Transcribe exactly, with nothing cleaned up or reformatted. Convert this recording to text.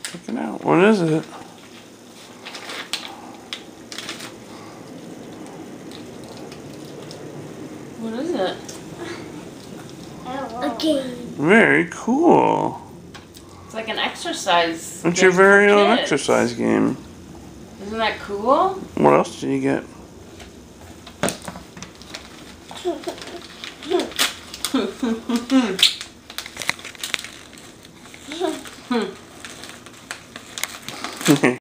Check it out. What is it? What is it? A game. Very cool. It's like an exercise. It's game your very for own kids. exercise game. Isn't that cool? What else did you get?